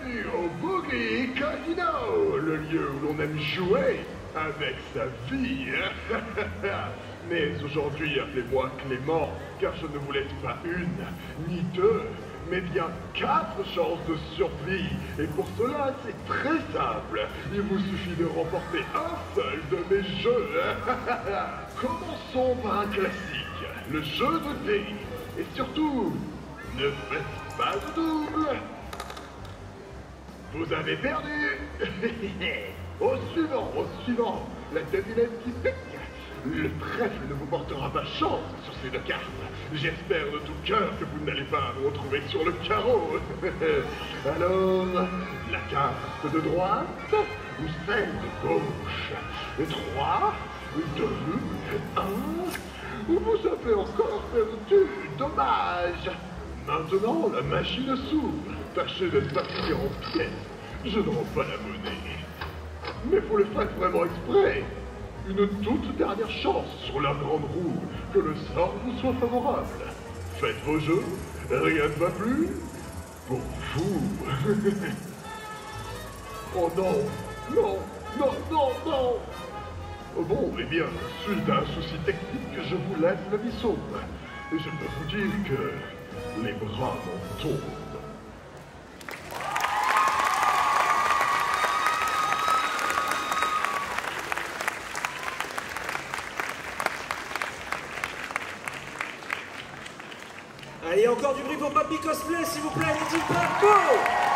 Bienvenue au Boogie Casino, le lieu où l'on aime jouer avec sa vie. Mais aujourd'hui, appelez-moi Clément, car je ne vous laisse pas une, ni deux, mais bien 4 chances de survie. Et pour cela, c'est très simple. Il vous suffit de remporter un seul de mes jeux. Commençons par un classique, le jeu de dés. Et surtout, ne faites pas de double. Vous avez perdu. Au suivant, la devinette qui pique. Le trèfle ne vous portera pas chance sur ces 2 cartes. J'espère de tout cœur que vous n'allez pas vous retrouver sur le carreau. Alors, la carte de droite ou celle de gauche? 3, 2, 1. Vous avez encore perdu. Dommage. Maintenant, la machine s'ouvre. Tâchez de ne pas finir en pièces. Je ne rends pas la monnaie. Mais vous le faites vraiment exprès. Une toute dernière chance sur la grande roue, que le sort vous soit favorable. Faites vos jeux, rien ne va plus pour vous. Oh non. Bon, eh bien, suite à un souci technique, je vous laisse la vie sauve. Et je peux vous dire que les bras m'en tombent. Allez, encore du bruit pour Papy Cosplay, s'il vous plaît, Lady Paco!